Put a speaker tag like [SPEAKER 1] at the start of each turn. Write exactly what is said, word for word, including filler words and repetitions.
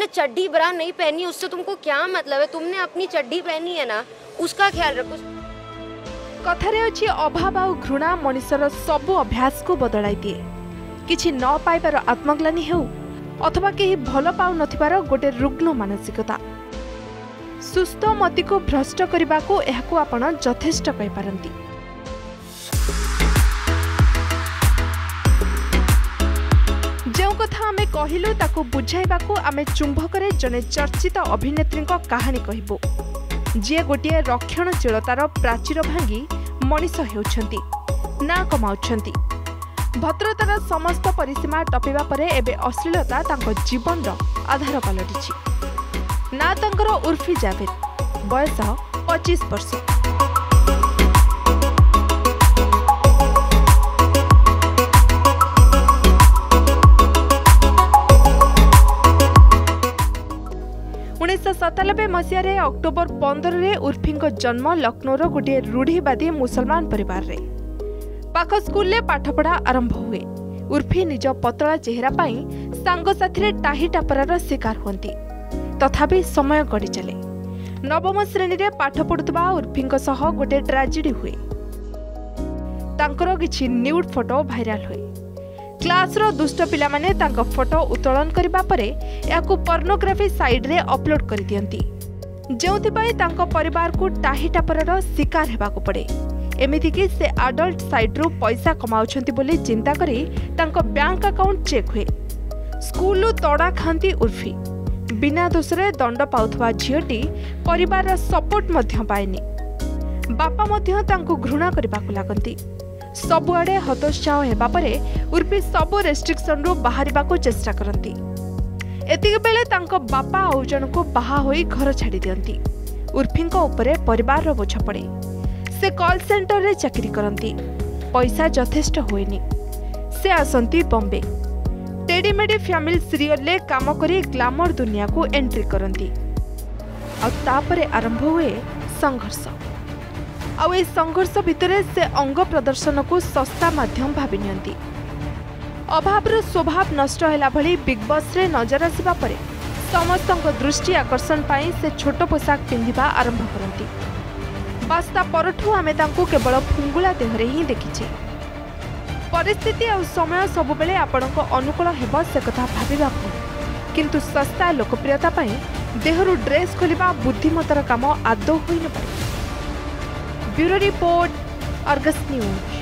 [SPEAKER 1] अरे चड्डी ब्रा नहीं पहनी उससे तुमको क्या मतलब है? तुमने अपनी चड्डी पहनी है ना, उसका ख्याल रखो।
[SPEAKER 2] कथारे अछि अभाव आ घृणा मनुष्यर सब अभ्यास को बदलाई दिए। किछि न पाइबार आत्मग्लानि हेउ अथवा केही भल पाउ नथिबार गोटे रुग्ण मानसिकता। सुस्थ मति को भ्रष्ट करने को एहाकु आपण यथेष्ट कहि पारंती। जो कथा आमे कहिलु ताकु बुझाइबाकू आमे चुंबकरे जने चर्चित अभिनेत्री कहानी कहबो, जे गोटे रक्षणशीलतार प्राचीर भांगी मनीष हेउछंती ना कमाउछंती। भद्रतार समस्त परिसीमा टपिबा परे एबे अश्लीलता तांको जीवन आधार पलटिछि। ना तांकर उर्फी जावेद, बयस पच्चीस वर्ष। उन्नीस सतानबे मसीह अक्टोबर पंद्रह रे उर्फी जन्म लखनौर गोटे रूढ़ीवादी मुसलमान परिवार रे। पाख स्कूल ले पाठपढ़ा आरंभ हुए। उर्फी निज पतला चेहरा पाई सांग साथी टाही टापरार शिकार होती। तथापि समय गड़ी चले। नवम श्रेणी रे पाठ पढ़ुवा उर्फी गोटे ट्राजेडी हुए। तांकर किछि न्यूड फोटो भाइराल हुए। क्लास रो दुष्ट पिला माने तांको फोटो उत्तोलन करबा परे याकू पोर्नोग्राफी साइट रे अपलोड कर दियंती, जेउथि पई तांको परिवार को टाही टापरार शिकार हेबाकू पड़े। एमिति कि से एडल्ट साइट रो पैसा कमाउछंती बोली चिंता करी तांको बैंक अकाउंट चेक हुए। स्कूल तड़ा खांती उर्फी। बिना दोषरे दंड पाउथवा झियोटी परिवार सपोर्ट मध्य पाएनी। बापा मध्य तांको घृणा करबाकू लागंती। सबुआडे हतोत्साह हेबा परे उर्फी सबु रेस्ट्रिक्शन रो बाहरिबाकू चेष्टा करंती। एतिक बेले तांको बापा आउ जणको बाहा होई घर छाड़ी दियंती। उर्फींको उपरे परिवार रो बोझ पड़े। से कॉल सेंटर रे चाकरी करंती। पैसा यथेष्ट होएनी। से आसंती बॉम्बे। टेडीमेडी फैमिली सीरियल ले काम करी ग्लैमर दुनिया को एंट्री करंती। आ तापरे आरंभ हुए संघर्ष। आ ए संघर्ष भितरे से अंग प्रदर्शन को सस्ता माध्यम भाबी नियंती। अभावर स्वभाव नष्ट होला भली बिग बॉस रे नजर आसिबा परे समस्तक दृष्टि आकर्षण पाई से छोट पोशाक पिंधिबा आरंभ करंती। बास्ता परठू आमे तांको केवल फुंगुला देहरे ही देखिछे। परिस्थिति और समय सब बेले आपणको अनुकूल हेबा से कथा भाबिबा किंतु सस्ता लोकप्रियता पाई देहरु ड्रेस खोलिबा बुद्धिमतार काम आदौ होई न पारे। Bureau report, Argus news.